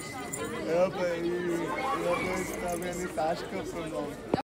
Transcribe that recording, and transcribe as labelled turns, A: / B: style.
A: Ja, aber ich habe jetzt, glaube ich, eine Tasche gehabt.